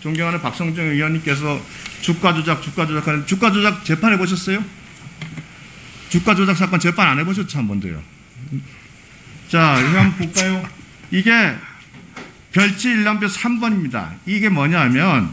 존경하는 박성중 의원님께서 주가 조작하는 주가 조작 재판해 보셨어요? 주가 조작 사건 재판 안 해보셨죠? 한 번도요. 자, 이거 한번 볼까요? 이게 별지 일람표 3번입니다. 이게 뭐냐면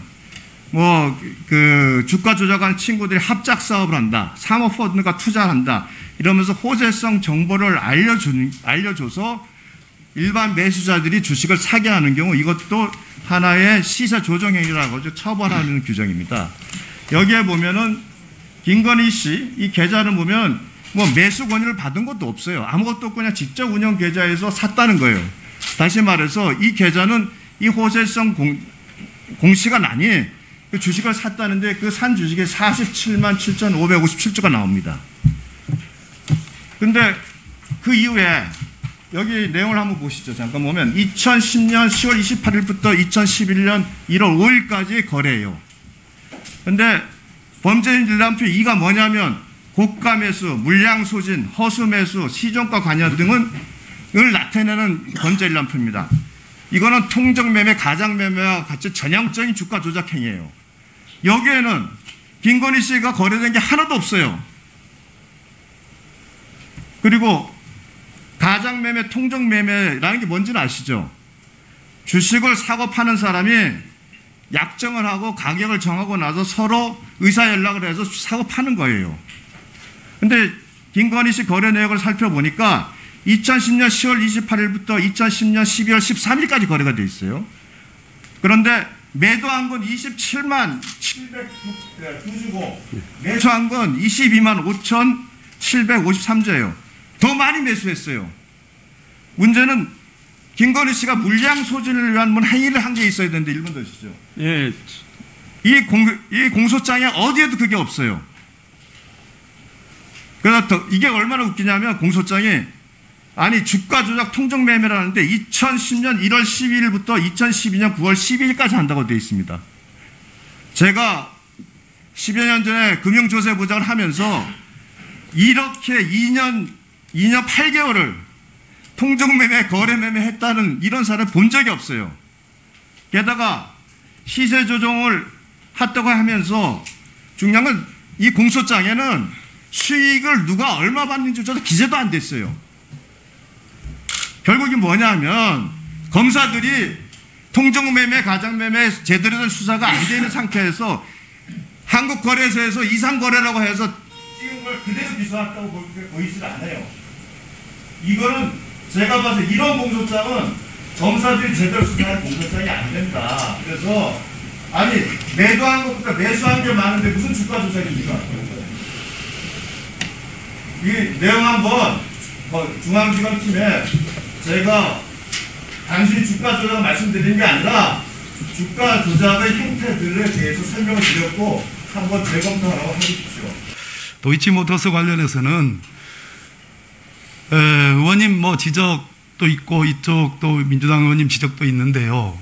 주가 조작하는 친구들이 합작 사업을 한다. 사모펀드가 투자를 한다. 이러면서 호재성 정보를 알려줘서 일반 매수자들이 주식을 사게 하는 경우 이것도 하나의 시세 조정 행위라고 처벌하는 규정입니다. 여기에 보면은 김건희 씨 이 계좌를 보면 매수 권유를 받은 것도 없어요. 아무것도 없고 그냥 직접 운영 계좌에서 샀다는 거예요. 다시 말해서 이 계좌는 이 호재성 공시가난이 그 주식을 샀다는데 그 산 주식에 47만 7,557주가 나옵니다. 근데 그 이후에 여기 내용을 한번 보시죠. 잠깐 보면 2010년 10월 28일부터 2011년 1월 5일까지 거래해요. 근데 범죄인 일람표 2가 뭐냐면 고가 매수, 물량 소진, 허수 매수, 시종가 관여 등을 나타내는 범죄 일람표입니다. 이거는 통정매매, 가장매매와 같이 전형적인 주가 조작 행위예요. 여기에는 김건희 씨가 거래된 게 하나도 없어요. 그리고 가장매매, 통정매매라는 게 뭔지는 아시죠? 주식을 사고 파는 사람이 약정을 하고 가격을 정하고 나서 서로 의사연락을 해서 사고 파는 거예요. 근데 김건희 씨 거래 내역을 살펴보니까 2010년 10월 28일부터 2010년 12월 13일까지 거래가 돼 있어요. 그런데 매도한 건 27만 709주고 매수한 건 22만 5,753주예요. 더 많이 매수했어요. 문제는 김건희 씨가 물량 소진을 위한 행위를 한 게 있어야 되는데 1분 더 주시죠. 예. 이 공소장에 어디에도 그게 없어요. 그래서 이게 얼마나 웃기냐면 공소장이 주가 조작 통정 매매라는데 2010년 1월 12일부터 2012년 9월 12일까지 한다고 되어 있습니다. 제가 10여 년 전에 금융조세부장을 하면서 이렇게 2년 8개월을 통정매매, 거래매매 했다는 이런 사례를 본 적이 없어요. 게다가 시세 조정을 했다고 하면서 중요한 건 이 공소장에는 수익을 누가 얼마 받는지조차 기재도 안 됐어요. 결국 이 뭐냐면 검사들이 통정매매, 가장매매 제대로 된 수사가 안 되는 상태에서 한국거래소에서 이상거래라고 해서 찍은 걸 그대로 기소했다고 보이질 않아요. 이거는 제가 봐서 이런 공소장은 검사들이 제대로 수사할 공소장이 안 된다. 그래서 매도한 것보다 매수한 게 많은데 무슨 주가 조작입니까? 이 내용 한번 중앙지검팀에 제가 단순히 주가 조작을 말씀드리는 게 아니라 주가 조작의 형태들에 대해서 설명을 드렸고 한번 재검토하라고 해주십시오. 도이치모터스 관련해서는 의원님 지적도 있고 이쪽 또 민주당 의원님 지적도 있는데요.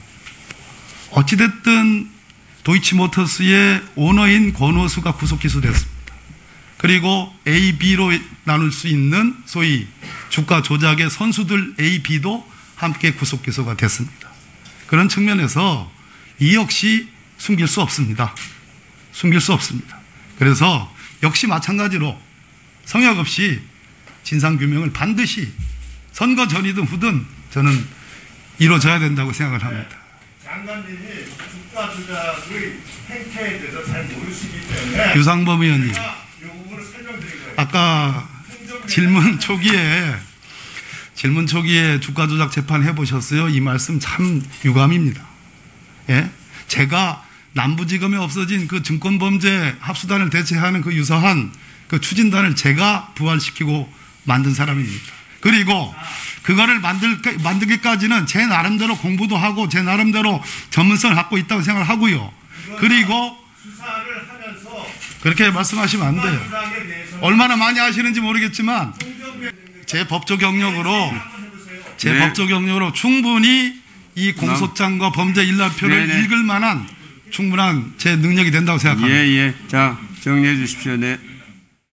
어찌됐든 도이치모터스의 오너인 권오수가 구속 기소됐습니다. 그리고 A, B로 나눌 수 있는 소위 주가 조작의 선수들 A, B도 함께 구속 기소가 됐습니다. 그런 측면에서 이 역시 숨길 수 없습니다. 숨길 수 없습니다. 그래서 역시 마찬가지로 성역 없이 진상규명을 반드시 선거 전이든 후든 저는 이루어져야 된다고 생각을 합니다. 장관님이 주가 조작의 행태에 대해서 잘 모르시기 때문에 유상범 의원님, 아까 질문 초기에 주가 조작 재판 해보셨어요? 이 말씀 참 유감입니다. 예? 제가 남부지검에 없어진 그 증권범죄 합수단을 대체하는 그 유사한 그 추진단을 제가 부활시키고 만든 사람입니다. 그리고 그거를 만들기까지는 제 나름대로 공부도 하고 제 나름대로 전문성을 갖고 있다고 생각을 하고요. 그리고 수사를 하면서 그렇게 말씀하시면 안 돼요. 얼마나 많이 아시는지 모르겠지만 제 법조 경력으로 충분히 이 공소장과 범죄 일람표를 읽을 만한 충분한 제 능력이 된다고 생각합니다. 자, 정리해 주십시오. 네.